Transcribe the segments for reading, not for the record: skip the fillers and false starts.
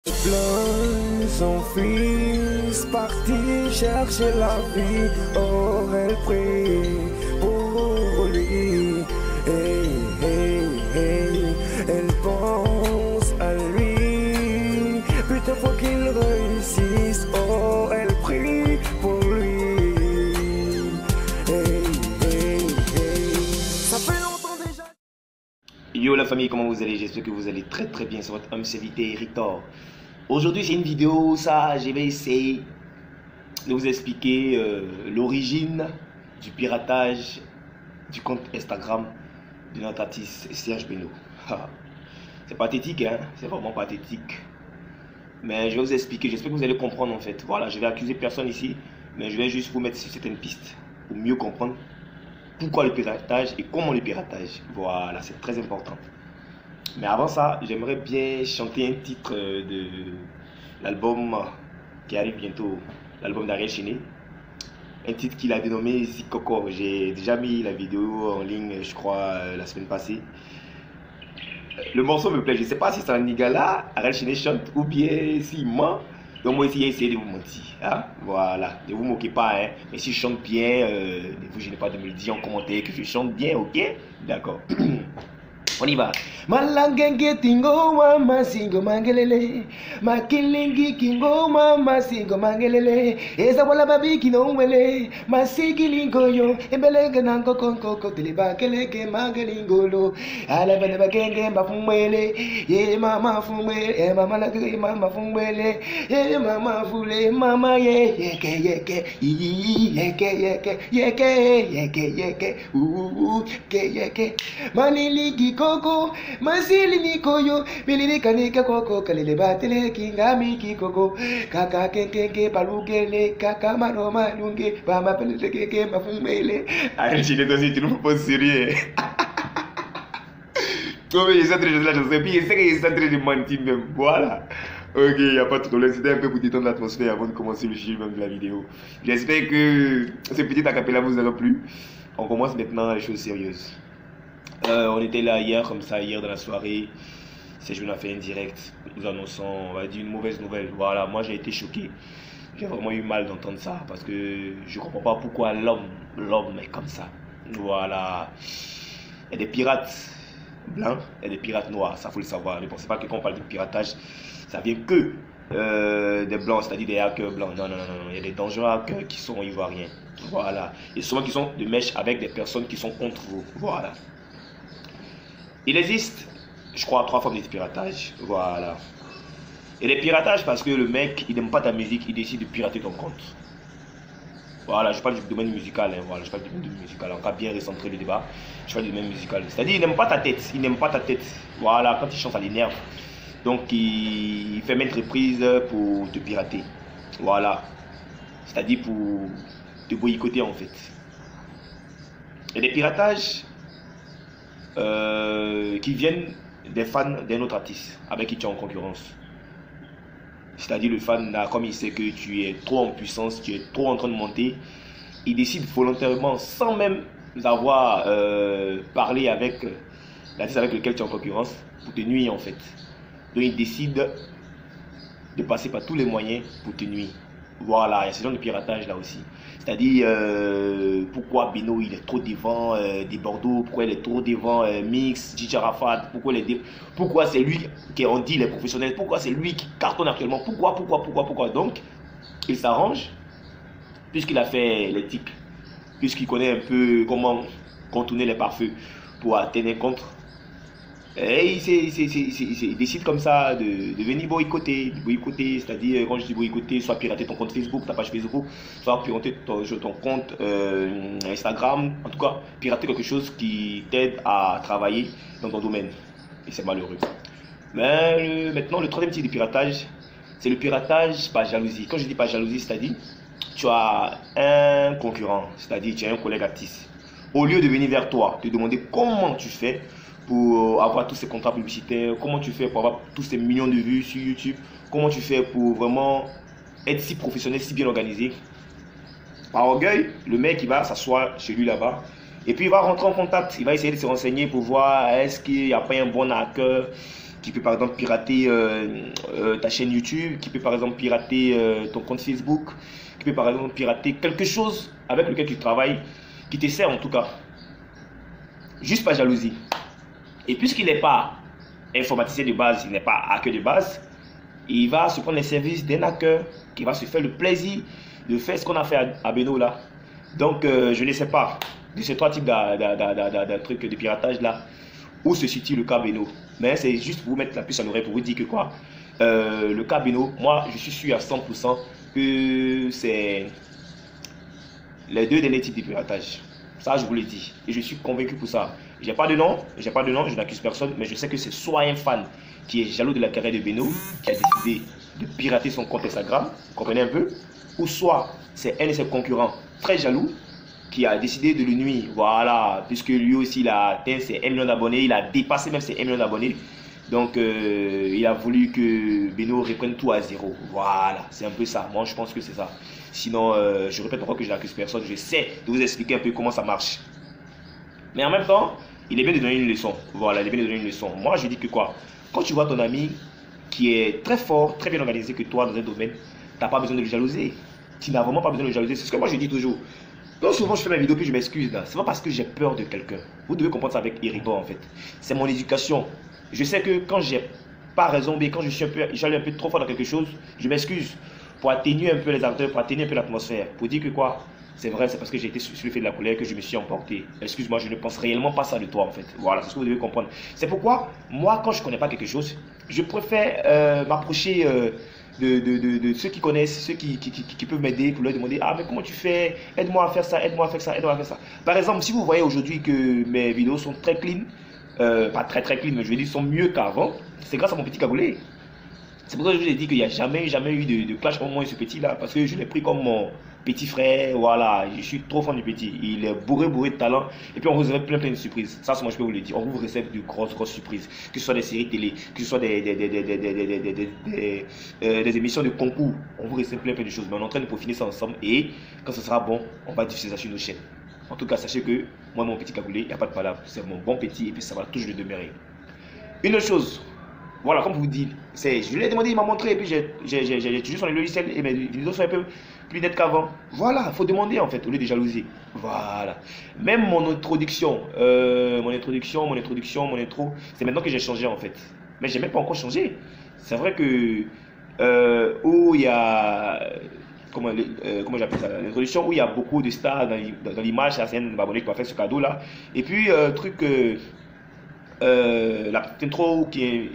Plein son fils parti chercher la vie. Oh, elle prie pour lui. Hey, hey, hey. Elle pense à lui. Putain, faut qu'il réussisse. Oh, elle prie pour lui. Hey, hey, hey. Ça fait longtemps déjà. Yo la famille, comment vous allez? J'espère que vous allez très bien. C'est votre homme serviteur Ritor. Aujourd'hui c'est une vidéo, je vais essayer de vous expliquer l'origine du piratage du compte Instagram de notre artiste Serge Beno. C'est pathétique, hein? C'est vraiment pathétique. Mais je vais vous expliquer, j'espère que vous allez comprendre en fait. Voilà, je vais accuser personne ici, mais je vais juste vous mettre sur certaines pistes pour mieux comprendre pourquoi le piratage et comment le piratage. Voilà, c'est très important. Mais avant ça, j'aimerais bien chanter un titre de l'album qui arrive bientôt, l'album d'Ariel Chené. Un titre qu'il a dénommé Zikoko. J'ai déjà mis la vidéo en ligne, je crois, la semaine passée. Le morceau me plaît, je ne sais pas si c'est un Nigala, Ariel Chené chante, ou bien s'il ment. Donc moi aussi, j'ai essayé de vous mentir. Hein? Voilà, ne vous moquez pas. Hein? Mais si je chante bien, ne vous gênez pas de me le dire en commentaire que je chante bien, ok? D'accord. On y va. Malangenge tingo mama singo mangelele, makilingi kingo mama singo mangelele, eza wala babi kinongwele, masikilingo yo, embelege nango konko teliba keleke mangelingolo, ala bane bagenge mafumwele, ye mama fumwele, mama lage mama fumwele, ye mama fule mama yeke yeke yeke maniligi koko masili nikoyo bilili kanika koko kalele batele kingami kikoko kaka kenkeke palugele kaka mano malunge bama pelele keke mafumele. Arrête, tu ne peux pas sérieux. Toi, mais j'essaie de la chanson, puis j'essaie de mentir même. Voilà. Ok, il n'y a pas de problème. C'était un peu pour détendre l'atmosphère avant de commencer le sujet même de la vidéo. J'espère que ce petit acapella vous aura plu. On commence maintenant les choses sérieuses. On était là hier, comme ça, hier dans la soirée. Serge Beno a fait un direct. Nous annonçons, on va dire, une mauvaise nouvelle. Voilà, moi j'ai été choqué. J'ai vraiment eu mal d'entendre ça parce que je ne comprends pas pourquoi l'homme est comme ça. Voilà. Il y a des pirates blancs et des pirates noirs, ça faut le savoir. Ne pensez pas que quand on parle de piratage, ça vient que des blancs, c'est-à-dire des hackers blancs. Non, il y a des dangereux hackers qui sont ivoiriens. Voilà. Et souvent qui sont de mèche avec des personnes qui sont contre vous. Voilà. Il existe, je crois, 3 formes de piratage. Voilà. Et les piratages parce que le mec, il n'aime pas ta musique, il décide de pirater ton compte. Voilà, je parle du domaine musical. Hein, voilà, je parle du domaine musical. On va bien recentrer le débat. Je parle du domaine musical. C'est-à-dire, il n'aime pas ta tête. Il n'aime pas ta tête. Voilà, quand il chante, ça l'énerve. Donc, il fait maintes reprises pour te pirater. Voilà. C'est-à-dire pour te boycotter, en fait. Et les piratages qui viennent des fans d'un autre artiste avec qui tu es en concurrence. C'est-à-dire le fan, là, comme il sait que tu es trop en puissance, tu es trop en train de monter, il décide volontairement, sans même avoir parlé avec l'artiste avec lequel tu es en concurrence, pour te nuire en fait. Donc il décide de passer par tous les moyens pour te nuire. Voilà, il y a ce genre de piratage là aussi. C'est-à-dire, pourquoi Beno il est trop devant des Bordeaux, pourquoi il est trop devant Mix, DJ Arafat, pourquoi c'est lui qui on dit les professionnels, pourquoi c'est lui qui cartonne actuellement, pourquoi. Donc, il s'arrange, puisqu'il a fait les tics, puisqu'il connaît un peu comment contourner les pare-feux pour atteindre contre. Et il décide comme ça de venir boycotter, c'est-à-dire quand je dis boycotter, soit pirater ton compte Facebook, ta page Facebook, soit pirater ton compte Instagram, en tout cas pirater quelque chose qui t'aide à travailler dans ton domaine. Et c'est malheureux. Mais maintenant le troisième type de piratage, c'est le piratage par jalousie. Quand je dis par jalousie, c'est-à-dire tu as un concurrent, c'est-à-dire tu as un collègue artiste. Au lieu de venir vers toi, te demander comment tu fais pour avoir tous ces contrats publicitaires, comment tu fais pour avoir tous ces millions de vues sur YouTube, comment tu fais pour vraiment être si professionnel, si bien organisé. Par orgueil, le mec il va s'asseoir chez lui là-bas et puis il va rentrer en contact, il va essayer de se renseigner pour voir est-ce qu'il n'y a pas un bon hacker qui peut par exemple pirater ta chaîne YouTube, qui peut par exemple pirater ton compte Facebook, qui peut par exemple pirater quelque chose avec lequel tu travailles, qui te sert en tout cas. Juste par jalousie. Et puisqu'il n'est pas informaticien de base, il n'est pas hacker de base, il va se prendre les services d'un hacker qui va se faire le plaisir de faire ce qu'on a fait à Beno là. Donc je ne sais pas de ces 3 types de trucs de piratage là où se situe le cas Beno. Mais c'est juste pour vous mettre la puce à l'oreille pour vous dire que quoi, le cas Beno, moi je suis sûr à 100% que c'est les 2 derniers types de piratage. Ça je vous le dis et je suis convaincu pour ça. J'ai pas de nom, je n'accuse personne, mais je sais que c'est soit un fan qui est jaloux de la carrière de Beno, qui a décidé de pirater son compte Instagram, vous comprenez un peu, ou soit c'est un de ses concurrents très jaloux qui a décidé de le nuire, voilà, puisque lui aussi il a atteint ses 1 million d'abonnés, il a dépassé même ses 1 million d'abonnés, donc il a voulu que Beno reprenne tout à zéro, voilà, c'est un peu ça, moi je pense que c'est ça. Sinon, je répète encore que je n'accuse personne, je sais de vous expliquer un peu comment ça marche. Mais en même temps, il est bien de donner une leçon, voilà, il est bien de donner une leçon. Moi je dis que quoi, quand tu vois ton ami qui est très fort, très bien organisé que toi dans un domaine, tu n'as pas besoin de le jalouser. Tu n'as vraiment pas besoin de le jalouser. C'est ce que moi je dis toujours. Donc souvent je fais ma vidéo puis je m'excuse là. C'est pas parce que j'ai peur de quelqu'un. Vous devez comprendre ça avec Eribo en fait. C'est mon éducation. Je sais que quand j'ai pas raison, mais quand j'allais un peu trop fort dans quelque chose, je m'excuse pour atténuer un peu les ardeurs, pour atténuer un peu l'atmosphère. Pour dire que quoi, c'est vrai, c'est parce que j'ai été sur le fait de la colère que je me suis emporté. Excuse-moi, je ne pense réellement pas ça de toi en fait. Voilà, c'est ce que vous devez comprendre. C'est pourquoi, moi, quand je ne connais pas quelque chose, je préfère m'approcher de ceux qui connaissent, ceux qui peuvent m'aider pour leur demander: ah, mais comment tu fais? Aide-moi à faire ça, aide-moi à faire ça, aide-moi à faire ça. Par exemple, si vous voyez aujourd'hui que mes vidéos sont très clean, pas très clean, mais je veux dire, sont mieux qu'avant, c'est grâce à mon petit cagoulé. C'est pour ça que je vous ai dit qu'il n'y a jamais eu de clash entre moi et ce petit là, parce que je l'ai pris comme mon petit frère, voilà, je suis trop fan du petit, il est bourré de talent, et puis on vous réserve plein de surprises, ça moi je peux vous le dire, on vous réserve de grosses surprises, que ce soit des séries télé, que ce soit des émissions de concours, on vous réserve plein de choses, mais on est en train de peaufiner ça ensemble, et quand ce sera bon, on va diffuser ça sur nos chaînes. En tout cas, sachez que moi, mon petit cagoulé, il n'y a pas de palabre, c'est mon bon petit, et puis ça va toujours le demeurer. Une autre chose, voilà, comme je vous dis, je lui ai demandé, il m'a montré, et puis j'ai étudié sur les logiciels, et mes vidéos sont un peu plus nettes qu'avant. Voilà, il faut demander en fait, au lieu de jalouser. Voilà. Même mon introduction, c'est maintenant que j'ai changé en fait. Mais je n'ai même pas encore changé. C'est vrai que, où il y a, comment j'appelle ça, l'introduction, où il y a beaucoup de stars dans l'image, c'est un abonné qui va faire ce cadeau là. Et puis, la petite intro qui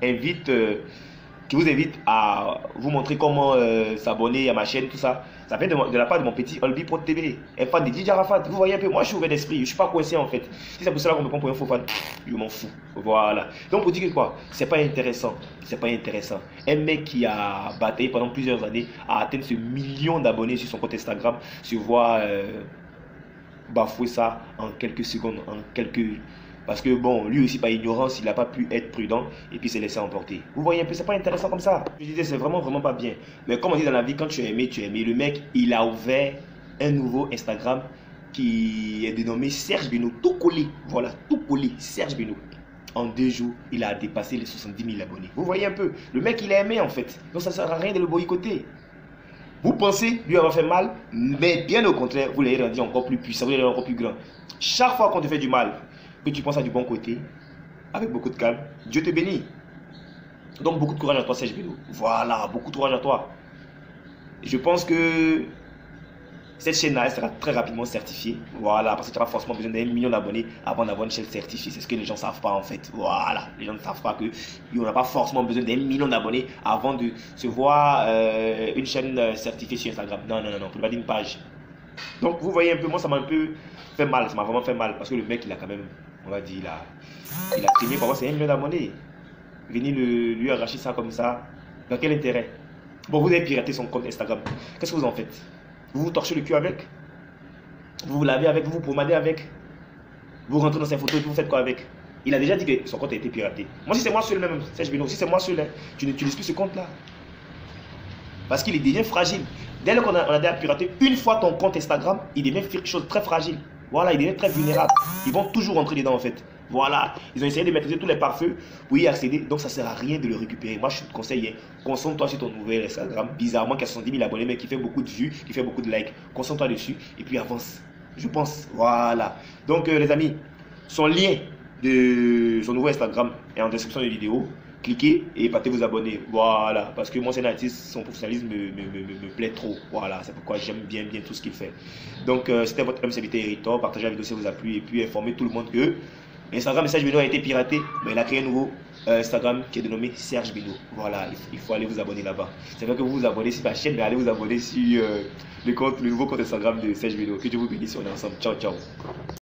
vous invite à vous montrer comment s'abonner à ma chaîne, tout ça. Ça vient de la part de mon petit Olbi Pro TV, un fan de DJ Arafat. Vous voyez un peu, moi je suis ouvert d'esprit, je ne suis pas coincé en fait. Si c'est pour cela qu'on me prend pour un faux fan, je m'en fous. Voilà. Donc pour dire que quoi, c'est pas intéressant. C'est pas intéressant. Un mec qui a bataillé pendant plusieurs années à atteindre ce million d'abonnés sur son compte Instagram se voit bafouer ça en quelques secondes, Parce que bon, lui aussi par ignorance, il n'a pas pu être prudent et puis s'est laissé emporter. Vous voyez un peu, c'est pas intéressant comme ça. Je disais, c'est vraiment pas bien. Mais comme on dit dans la vie, quand tu as aimé, tu as aimé. Le mec, il a ouvert un nouveau Instagram qui est dénommé Serge Beno. Tout collé, voilà, tout collé, Serge Beno. En 2 jours, il a dépassé les 70 000 abonnés. Vous voyez un peu, le mec, il a aimé en fait. Donc ça ne sert à rien de le boycotter. Vous pensez lui avoir fait mal, mais bien au contraire, vous l'avez rendu encore plus puissant, vous l'avez rendu encore plus grand. Chaque fois qu'on te fait du mal, que tu penses à du bon côté, avec beaucoup de calme, Dieu te bénit. Donc beaucoup de courage à toi, Serge Beno. Voilà, beaucoup de courage à toi. Je pense que cette chaîne-là sera très rapidement certifiée. Voilà, parce que tu n'as pas forcément besoin d'1 million d'abonnés avant d'avoir une chaîne certifiée. C'est ce que les gens ne savent pas en fait. Voilà, les gens ne savent pas qu'on n'a pas forcément besoin d'1 million d'abonnés avant de se voir une chaîne certifiée sur Instagram. Non, on ne peut pas dire une page. Donc vous voyez un peu, moi ça m'a un peu fait mal, ça m'a vraiment fait mal parce que le mec il a quand même, on va dire, il a trimé pour avoir ses 1 million d'abonnés. Venir lui arracher ça comme ça, dans quel intérêt? Bon, vous avez piraté son compte Instagram, qu'est-ce que vous en faites? Vous vous torchez le cul avec? Vous vous lavez avec? Vous vous pomadez avec? Vous rentrez dans ses photos et vous faites quoi avec? Il a déjà dit que son compte a été piraté. Moi si c'est moi seul même, Serge Beno, si c'est moi seul, tu n'utilises plus ce compte là. Parce qu'il devient fragile. Dès lors qu'on a déjà piraté une fois ton compte Instagram, il devient quelque chose de très fragile. Voilà, il devient très vulnérable. Ils vont toujours rentrer dedans en fait. Voilà, ils ont essayé de maîtriser tous les pare-feux pour y accéder, donc ça ne sert à rien de le récupérer. Moi, je te conseille, concentre-toi sur ton nouvel Instagram, bizarrement qui a 70 000 abonnés, mais qui fait beaucoup de vues, qui fait beaucoup de likes. Concentre-toi dessus et puis avance, je pense. Voilà, donc les amis, son lien de son nouveau Instagram est en description de la vidéo. Cliquez et partez vous abonner. Voilà, parce que moi c'est un artiste, son professionnalisme me plaît trop. Voilà, c'est pourquoi j'aime bien tout ce qu'il fait. Donc c'était votre MC Héritor. Partagez la vidéo si vous a plu et puis informez tout le monde que Instagram Serge Beno a été piraté, mais il a créé un nouveau Instagram qui est dénommé Serge Beno. Voilà, il faut aller vous abonner là-bas. C'est vrai que vous vous abonnez sur ma chaîne, mais allez vous abonner sur le nouveau compte Instagram de Serge Beno. Que Dieu vous bénisse, on est ensemble. Ciao, ciao.